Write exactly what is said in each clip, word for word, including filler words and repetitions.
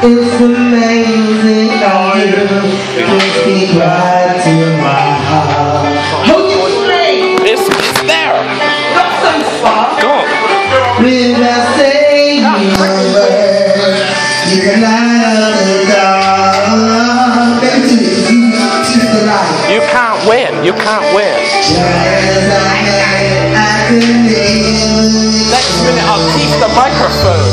It's amazing how you take me right to my heart. How you play? It's, it's there. Not so far. Go on. Without saying a word, you can light up the dark. Baby, do it. You choose the light. You can't win. You can't win. Next minute I'll keep the microphone.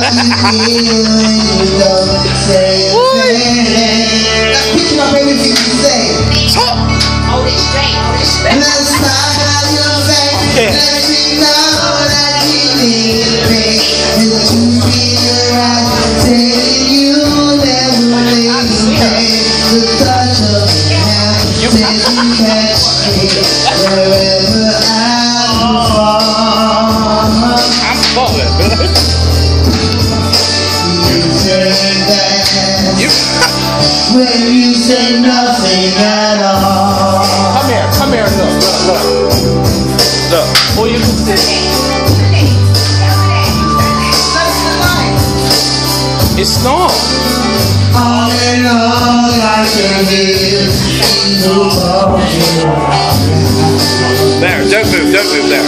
Picture my baby you say. Hold it straight, hold it straight. Let's find out your face. Let me know that you need me. And that you feel right. Telling you never leave me. The touch of your hand says you catch me wherever I fall. I'm falling. You turn back You when you say nothing at all. come here, come here, look, look, look. Look. All you can see. It's not. All in all, I can hear you talking. There, don't move, don't move there.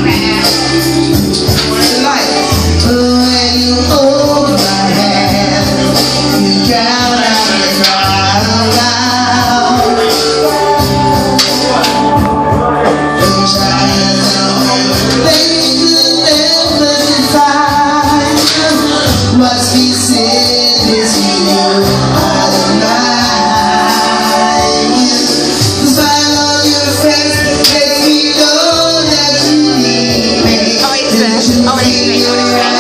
Like when you hold my hand, you count out and cry aloud. I'm trying to things you never define. Must be said is you out of mind. The smile on your face lets me know that you need me. Oh, it's there. Oh, it's there.